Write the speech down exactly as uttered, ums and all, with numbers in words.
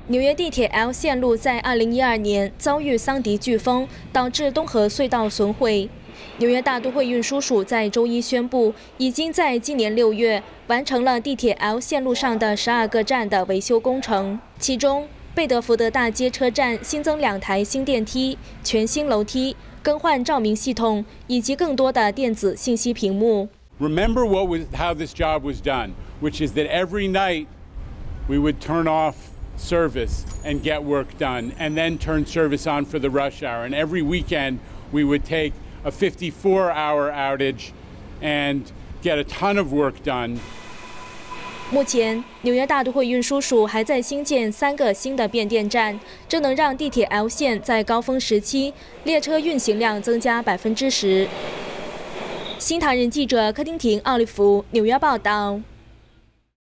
纽约地铁 L 线路在二零一二年遭遇桑迪飓风，导致东河隧道损毁。纽约大都会运输署在周一宣布，已经在今年六月完成了地铁 L 线路上的十二个站的维修工程，其中贝德福德大街车站新增两台新电梯、全新楼梯、更换照明系统以及更多的电子信息屏幕。 Remember what was how this job was done, which is that every night we would turn off service and get work done, and then turn service on for the rush hour. And every weekend we would take a fifty-four hour outage and get a ton of work done. 目前，纽约大都会运输署还在新建三个新的变电站，这能让地铁 L 线在高峰时期列车运行量增加百分之十。新唐人记者柯丁婷、奥利弗纽约报道。